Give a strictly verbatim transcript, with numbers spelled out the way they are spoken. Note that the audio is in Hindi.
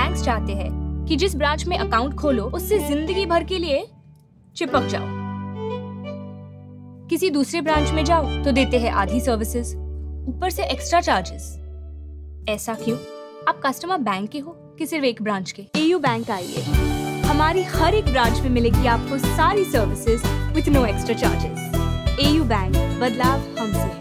बैंक्स चाहते हैं कि जिस ब्रांच में अकाउंट खोलो उससे जिंदगी भर के लिए चिपक जाओ। किसी दूसरे ब्रांच में जाओ तो देते हैं आधी सर्विसेज, ऊपर से एक्स्ट्रा चार्जेस। ऐसा क्यों? आप कस्टमर बैंक के हो कि सिर्फ एक ब्रांच के? एयू बैंक आइए, हमारी हर एक ब्रांच में मिलेगी आपको सारी services with no extra charges. AU bank, बदलाव हमसे है।